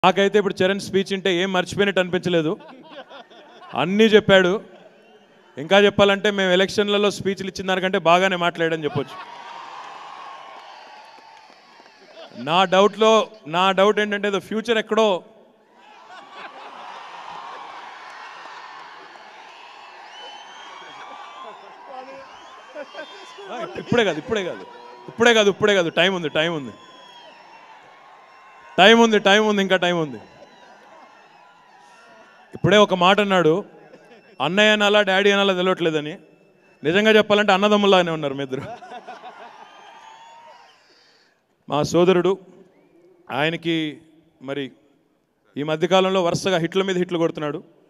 నాకైతే ఇప్పుడు చరణ్ స్పీచ్ ఉంటే ఏం మర్చిపోయినట్టు అనిపించలేదు, అన్నీ చెప్పాడు. ఇంకా చెప్పాలంటే మేము ఎలక్షన్లలో స్పీచ్లు ఇచ్చిన దానికంటే బాగానే మాట్లాడని చెప్పొచ్చు. నా డౌట్ ఏంటంటే ఫ్యూచర్ ఎక్కడో ఇప్పుడే కాదు టైం ఉంది ఇంకా టైం ఉంది. ఇప్పుడే ఒక మాట అన్నాడు, అన్నయ్య అనాలా డాడీ అనాలా తెలియట్లేదని. నిజంగా చెప్పాలంటే అన్నదమ్ములాగానే ఉన్నారు మీ ఇద్దరు. మా సోదరుడు, ఆయనకి మరి ఈ మధ్యకాలంలో వరుసగా హిట్ల మీద హిట్లు కొడుతున్నాడు.